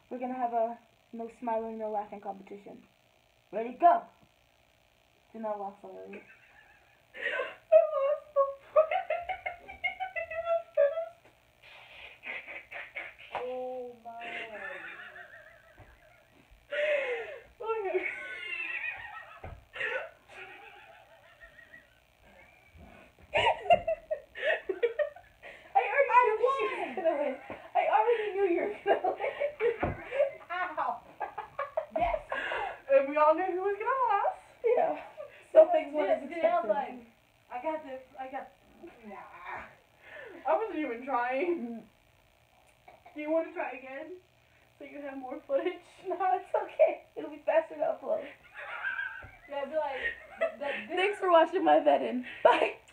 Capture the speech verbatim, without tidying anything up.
we're gonna have a no smiling, no laughing competition. Ready, go! Do not laugh already. I lost the point. Oh my. Okay. I already knew she was gonna win. I already knew you were gonna win. Ow. Yes. And we all knew who was gonna last. Yeah. So things went as Did I expected. like, I got this, I got, nah. I wasn't even trying. Do you want to try again? So you have more footage? No, it's okay. It'll be faster to upload. Yeah, I'd be like, that, Thanks for watching my VEDIN. Bye.